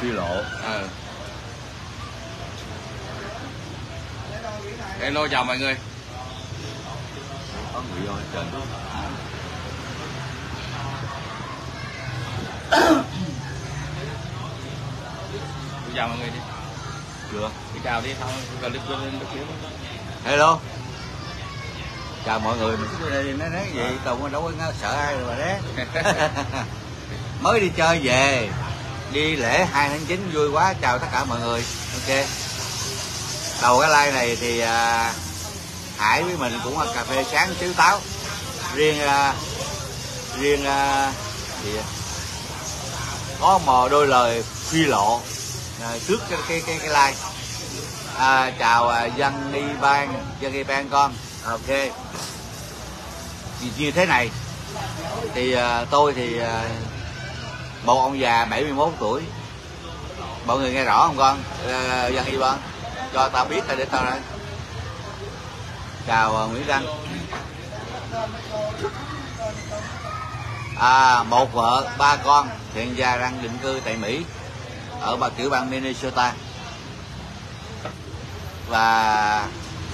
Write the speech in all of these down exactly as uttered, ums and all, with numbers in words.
Phi Lộ. Ờ. Hello, chào mọi người. Có người vô hết trơn. Chào mọi người đi. Chưa. Đi chào đi, xong clip lên được xíu. Hello. Chào mọi người, mình xuống đây nói nói gì, Tùng đâu có sợ ai rồi mà đấy. Mới đi chơi về, đi lễ hai tháng chín vui quá, chào tất cả mọi người. Ok. Đầu cái like này thì à, Hải với mình cũng cà phê sáng xíu táo. Riêng à, riêng à, gì vậy? Có mò đôi lời Phi Lộ à, trước cái cái cái, cái like. À, chào à, dân y ban, dân y ban con. Ok. Như thế này thì à, tôi thì à, một ông già bảy mươi mốt tuổi, mọi người nghe rõ không con? À, dân y ban cho tao biết để tao đây. Chào à, Nguyễn Đăng. À, một vợ ba con hiện gia đang định cư tại Mỹ ở bà tiểu bang Minnesota và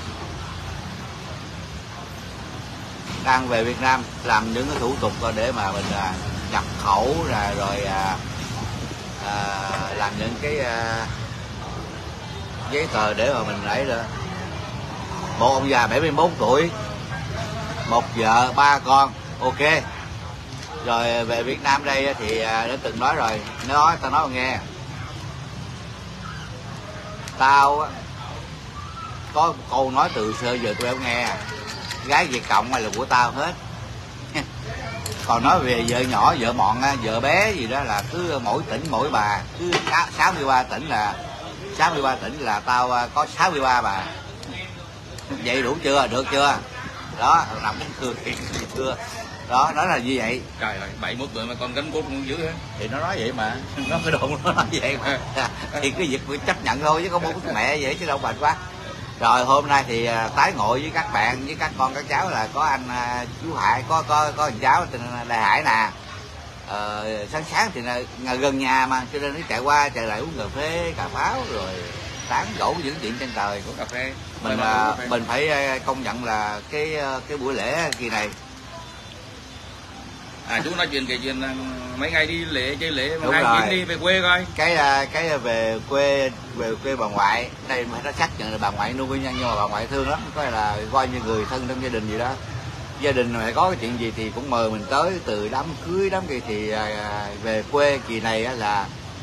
đang về Việt Nam làm những cái thủ tục để mà mình à, nhập khẩu rồi rồi à, à, làm những cái à, giấy tờ để mà mình lấy nữa. Một ông già bảy mươi mốt tuổi, một vợ ba con. Ok. Rồi về Việt Nam đây thì à, đã từng nói rồi, nói tao nói nghe, tao có một câu nói từ xưa giờ tôi không nghe, gái Việt Cộng hay là của tao hết. Còn nói về vợ nhỏ, vợ mọn, vợ bé gì đó là cứ mỗi tỉnh mỗi bà, cứ sáu mươi ba tỉnh là sáu mươi ba tỉnh là tao có sáu mươi ba bà. Vậy đủ chưa? Được chưa? Đó, nằm cũng cười chưa? Đó, nói là như vậy. Trời ơi, bảy mươi mốt tuổi mà con cánh cốt cũng dữ hết. Thì nó nói vậy mà, nó cái đồn nó nói vậy mà. Thì cái việc phải chấp nhận thôi chứ có bố mẹ vậy chứ đâu bệnh quá. Rồi hôm nay thì tái ngộ với các bạn, với các con các cháu là có anh chú Hải, có có có thằng cháu tên Đại Hải nè. Ờ, sáng sáng thì là gần nhà mà cho nên nó chạy qua chạy lại uống cà phê, cà pháo rồi tán gẫu những chuyện trên trời. Có cà phê. Mình cà phê. Mình phải công nhận là cái cái buổi lễ kỳ này. À, chú nói chuyện kể chuyện mấy ngày đi lễ chơi lễ mà ngày chín đi về quê coi. Cái cái về quê về quê bà ngoại, đây mà nó xác nhận là bà ngoại nuôi nhân nhưng mà bà ngoại thương lắm, có là coi như người thân trong gia đình gì đó. Gia đình mà có cái chuyện gì thì cũng mời mình tới, từ đám cưới đám gì thì về quê kỳ này là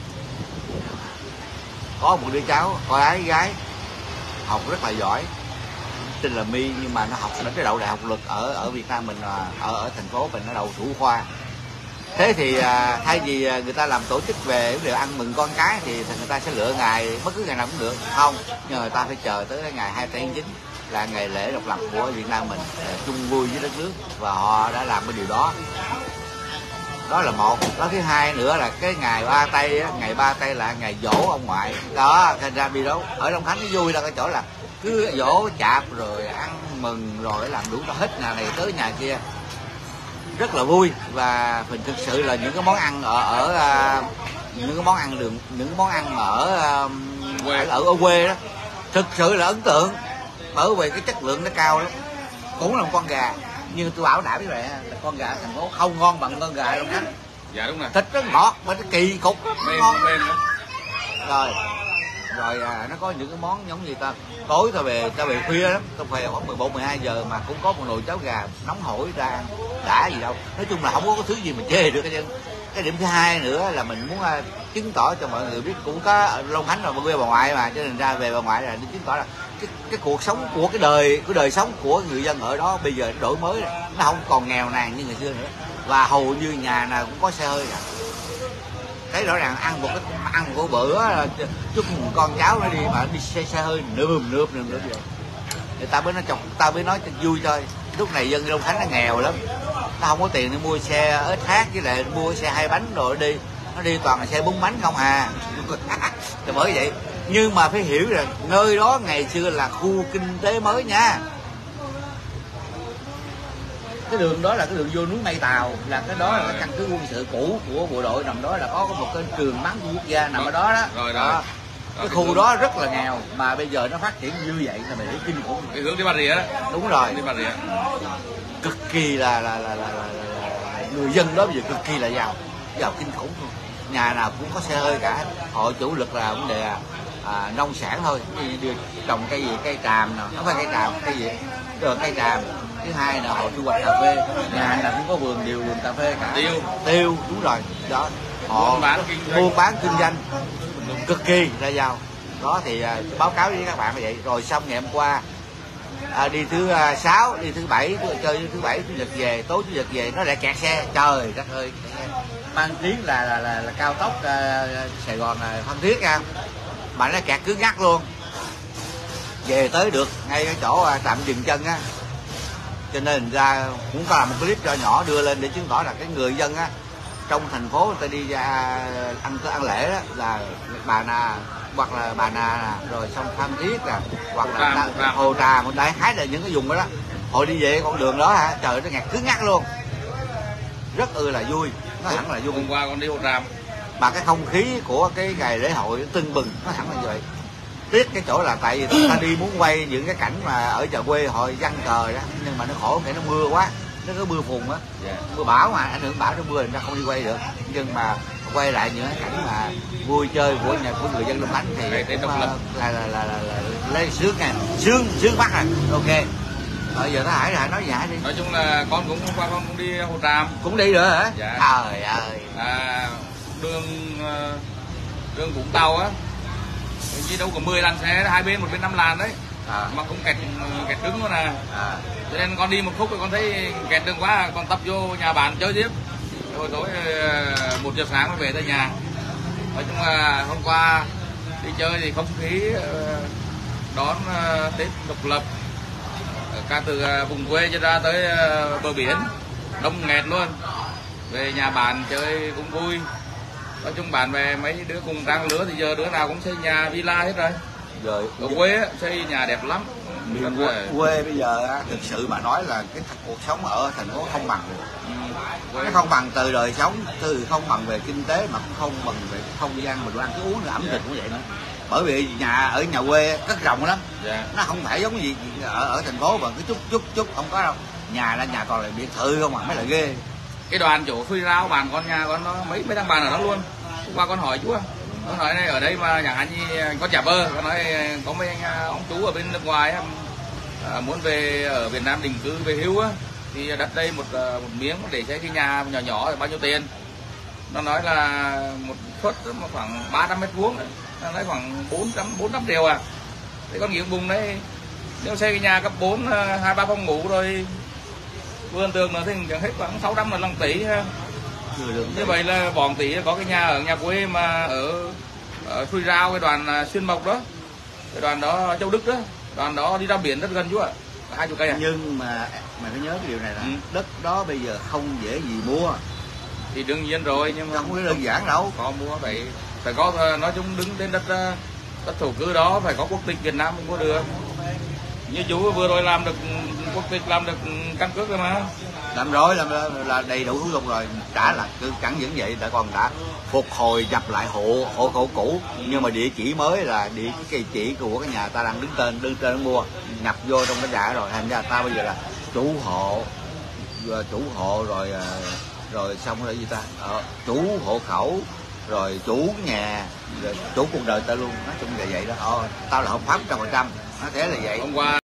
có một đứa cháu con ái gái học rất là giỏi tên là My, nhưng mà nó học đến cái đậu đại học luật ở ở Việt Nam mình, ở ở thành phố mình nó đậu thủ khoa. Thế thì à, thay vì người ta làm tổ chức về để ăn mừng con cái thì người ta sẽ lựa ngày bất cứ ngày nào cũng được, không, nhưng người ta phải chờ tới cái ngày hai tháng chín là ngày lễ độc lập của Việt Nam mình, chung vui với đất nước, và họ đã làm cái điều đó. Đó là một. Đó, thứ hai nữa là cái ngày ba tây á, ngày ba tây là ngày dỗ ông ngoại đó, thành ra đi đâu ở Long Khánh nó vui là cái chỗ là cứ dỗ chạp rồi ăn mừng rồi làm đủ hết nhà này tới nhà kia, rất là vui. Và mình thực sự là những cái món ăn ở ở những cái món ăn đường những cái món ăn ở ở, ở ở quê đó thực sự là ấn tượng, bởi vì cái chất lượng nó cao lắm. Cũng là một con gà, nhưng tôi bảo đảm với mẹ là con gà thành phố không ngon bằng con gà Long Khánh. Dạ đúng rồi. Thịt nó ngọt mà nó kỳ cục mềm, ngon mềm nữa. Rồi rồi à, nó có những cái món giống như ta tối ta về ta về khuya lắm, ta về khoảng mười một mười hai giờ mà cũng có một nồi cháo gà nóng hổi ra ăn đã gì đâu. Nói chung là không có cái thứ gì mà chê được. Cái cái điểm thứ hai nữa là mình muốn uh, chứng tỏ cho mọi người biết cũng có Long Khánh là quê bà ngoại mà, cho nên ra về bà ngoại là để chứng tỏ là cái cái cuộc sống của cái đời cái đời sống của người dân ở đó bây giờ nó đổi mới rồi. Nó không còn nghèo nàn như ngày xưa nữa, và hầu như nhà nào cũng có xe hơi cả. Thấy rõ ràng ăn một cái ăn một bữa chúc một con cháu nó đi mà đi xe xe hơi nườm nườm nườm nườm vậy. Người ta mới nói chọc, ta mới nói cho vui thôi. Lúc này dân Long Khánh nó nghèo lắm, nó không có tiền để mua xe ét hát với lại mua xe hai bánh rồi đi, nó đi toàn là xe bốn bánh không à. Thì bởi vậy, nhưng mà phải hiểu rằng nơi đó ngày xưa là khu kinh tế mới nha. cái đường đó là cái đường vô núi Mây Tàu, là cái đó là cái căn cứ quân sự cũ của bộ đội nằm đó, là có một cái trường bắn của quốc gia nằm ở đó đó. Rồi, đó. rồi. Cái khu đó rất là nghèo mà bây giờ nó phát triển như vậy là mình thấy kinh khủng. Cái hướng đi Bà Rịa đó. Đúng rồi. Đi Bà Rịa. Cực kỳ là là là, là, là, là, là người dân đó bây giờ cực kỳ là giàu, giàu kinh khủng luôn. Nhà nào cũng có xe hơi cả. Họ chủ lực là vấn đề à, nông sản thôi, đi trồng cây gì, cây tràm nào, không phải cây tràm, cây gì, rồi cây tràm. Thứ hai là họ thu hoạch cà phê, nhà nào cũng có vườn điều vườn cà phê cả. Tiêu, tiêu đúng rồi đó. Họ buôn bán kinh doanh, buôn bán kinh doanh cực kỳ là giàu. Đó thì à, báo cáo với các bạn như vậy. Rồi xong ngày hôm qua à, đi thứ à, sáu, đi thứ bảy, chơi thứ bảy chủ nhật về, tối chủ nhật về nó lại kẹt xe. Trời đất ơi, mang tiếng là là, là, là cao tốc à, Sài Gòn à, Phan Thiết nha, mà nó kẹt cứng ngắc luôn. Về tới được ngay cái chỗ à, tạm dừng chân á, cho nên ra cũng có làm một clip cho nhỏ đưa lên để chứng tỏ là cái người dân á trong thành phố người ta đi ra ăn ăn lễ đó là Bà Nà hoặc là Bà Nà nè, rồi xong Phan Thiết nè, hoặc là Hồ Tràm, Hồ Tràm một đại khái là những cái vùng đó đó. Họ đi về con đường đó hả, trời nó ngạt cứng ngắc luôn, rất ư là vui, nó hẳn là vui. hôm qua con đi Hồ Tràm Mà cái không khí của cái ngày lễ hội tưng bừng, nó hẳn là như vậy. Tiếc cái chỗ là tại vì ta đi muốn quay những cái cảnh mà ở chợ quê họ giăng cờ đó, nhưng mà nó khổ cái nó mưa quá, nó có mưa phùn á, yeah. Mưa bão mà ảnh hưởng bão nó mưa người ta không đi quay được. Nhưng mà quay lại những cái cảnh mà vui chơi của nhà của người dân Long Khánh thì cũng uh, là, là, là, là, là, là lấy sướng nha, sướng sướng mắt rồi. Ok. Bây giờ nó Hải lại nói giải đi. Nói chung là con cũng hôm qua con cũng đi Hồ Tràm. Cũng đi nữa hả? Dạ. Trời ơi. À, đường đường Vũng Tàu á, chứ đâu có mười làn xe, hai bên một bên năm làn đấy. À. Mà cũng kẹt kẹt cứng luôn nè. À. Cho nên con đi một khúc rồi con thấy kẹt đường quá, con tập vô nhà bạn chơi tiếp. Rồi tối một giờ sáng mới về tới nhà. Nói chung là hôm qua đi chơi thì không khí đón Tết độc lập cả từ vùng quê cho ra tới bờ biển đông nghẹt luôn. Về nhà bạn chơi cũng vui. Nói chung bạn bè mấy đứa cùng trang lứa thì giờ đứa nào cũng xây nhà villa hết rồi. Rồi ở quê á, xây nhà đẹp lắm. Miền quê, quê bây giờ á, thực sự mà nói là cái cuộc sống ở thành phố không bằng được. Ừ, nó không bằng từ đời sống, từ không bằng về kinh tế mà cũng không bằng về không gian mình ăn cái uống rồi ẩm thực cũng vậy nữa. Bởi vì nhà ở nhà quê rất rộng lắm. Yeah. Nó không phải giống gì ở ở thành phố mà cứ chút chút chút không có đâu. Nhà là nhà toàn là biệt thự không à, mới là ghê. Cái đoàn chỗ phi rau bàn con nhà con nó mấy mấy thằng bàn ở đó luôn. Hôm qua con hỏi chú á, con nói này ở đây mà chẳng hạn như con chả bơ, con nói có mấy anh ông chú ở bên nước ngoài á, à, muốn về ở Việt Nam định cư về hưu á, thì đặt đây một một miếng để xây cái nhà nhỏ nhỏ bao nhiêu tiền. Nó nói là một suất khoảng ba trăm mét vuông, nó nói khoảng bốn trăm bốn trăm triệu à. Thế con nghĩ vùng đấy nếu xây cái nhà cấp bốn hai ba phòng ngủ rồi vườn tường nữa thì chẳng hết khoảng sáu trăm là lần tỷ ha. Như vậy là bọn tỷ có cái nhà ở nhà quê mà ở ở Xuôi Rao, cái đoàn Xuyên Mộc đó, cái đoàn đó Châu Đức đó, đoàn đó đi ra biển rất gần chú ạ, hai chục cây à. Nhưng mà mày phải nhớ cái điều này là ừ. đất đó bây giờ không dễ gì mua. Thì đương nhiên rồi, nhưng mà không có đơn giản đâu. Có mua phải phải có, nói chung đứng trên đất đất thổ cư đó phải có quốc tịch Việt Nam mới mua được. Như chú vừa rồi làm được quốc tịch, làm được căn cước rồi mà. Làm rồi, làm là đầy đủ thủ tục rồi. Đã là chẳng những vậy đã còn đã phục hồi nhập lại hộ hộ khẩu cũ, nhưng mà địa chỉ mới là địa chỉ chỉ của cái nhà ta đang đứng tên đứng tên mua, nhập vô trong cái nhà rồi. Thành ra ta bây giờ là chủ hộ, chủ hộ rồi rồi xong rồi gì ta, ờ, chủ hộ khẩu rồi chủ nhà rồi chủ cuộc đời ta luôn. Nói chung là vậy đó. Ờ, tao là hợp pháp trăm phần trăm, nó thế là vậy. Hôm qua